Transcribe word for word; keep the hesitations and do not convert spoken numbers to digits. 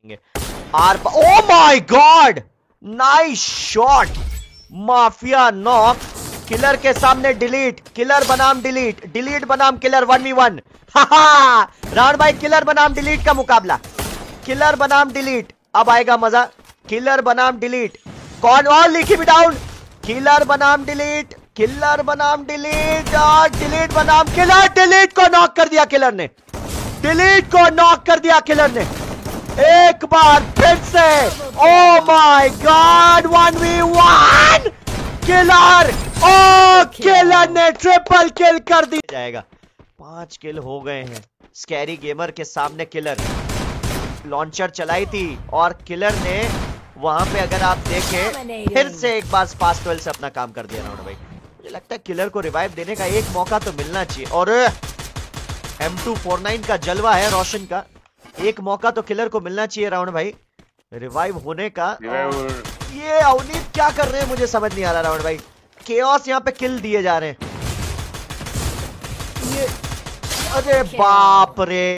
Are oh my god, nice shot. Mafia knock, killer के सामने delete, killer बनाम delete, delete बनाम killer one v one. Round भाई killer बनाम delete का मुकाबला, किलर बनाम डिलीट। अब आएगा मजा। किलर बनाम डिलीट, कौन और लिखी भी डाउन। किलर बनाम डिलीट, किलर बनाम डिलीट और डिलीट बनाम किलर। डिलीट को नॉक कर दिया किलर ने, डिलीट को नॉक कर दिया किलर ने एक बार फिर से। Oh my god, one v one killer. Oh killer ने ट्रिपल किल कर दिया जाएगा। पांच किल हो गए हैं। स्कैरी गेमर के सामने किलर लॉन्चर चलाई थी और किलर ने वहां पे अगर आप देखें फिर से एक बार फास्ट ट्वेल्व से अपना काम कर दिया राउंड भाई। मुझे लगता है किलर को रिवाइव देने का एक मौका तो मिलना चाहिए। और एम टू फोर नाइन का जलवा है रोशन का, एक मौका तो किलर को मिलना चाहिए राउंड भाई रिवाइव होने का। ये अवनीत क्या कर रहे हैं मुझे समझ नहीं आ रहा राउंड भाई। केओस यहाँ पे किल दिए जा रहे हैं ये, अरे बाप रे।